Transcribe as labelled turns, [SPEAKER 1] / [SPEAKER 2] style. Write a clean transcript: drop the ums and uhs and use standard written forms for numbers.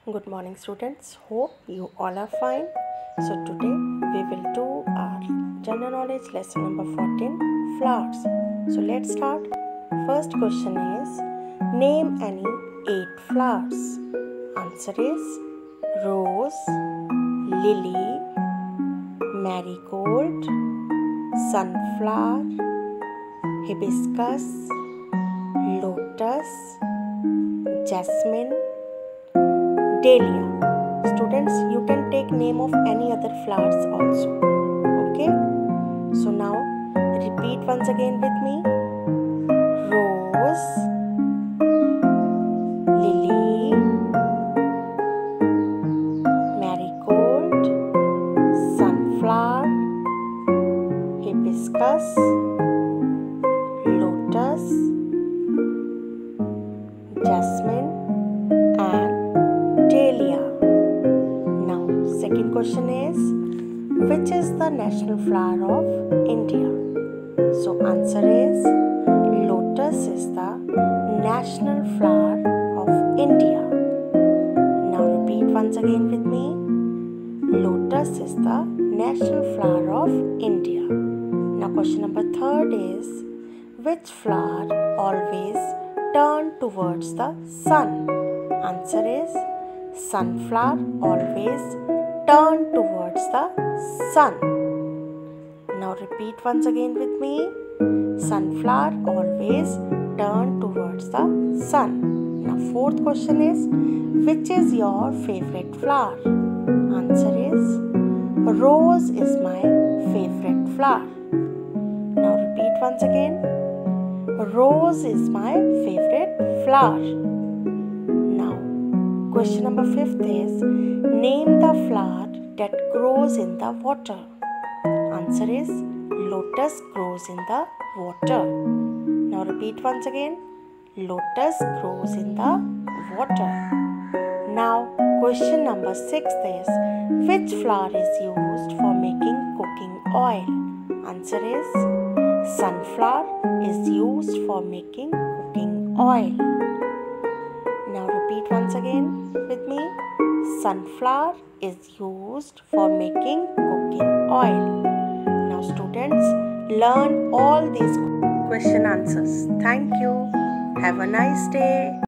[SPEAKER 1] Good morning students, hope you all are fine. So today we will do our general knowledge lesson number 14, flowers. So let's start. First question is, name any 8 flowers. Answer is rose, lily, marigold, sunflower, hibiscus, lotus, jasmine, dahlia. Students, you can take name of any other flowers also. Okay? So now repeat once again with me. Rose, lily, marigold, sunflower, hibiscus, lotus, jasmine and dahlia. Now, second question is, which is the national flower of India? So, answer is lotus is the national flower of India. Now, repeat once again with me. Lotus is the national flower of India. Now, question number 3 is, which flower always turn towards the sun? Answer is sunflower always turn towards the sun. Now repeat once again with me. Sunflower always turn towards the sun. Now fourth question is, which is your favorite flower? Answer is rose is my favorite flower. Now repeat once again. Rose is my favorite flower. Question number 5 is, name the flower that grows in the water. Answer is lotus grows in the water. Now repeat once again. Lotus grows in the water. Now question number 6 is, which flower is used for making cooking oil? Answer is sunflower is used for making cooking oil. Now repeat once again with me. Sunflower is used for making cooking oil. Now students, learn all these question answers. Thank you. Have a nice day.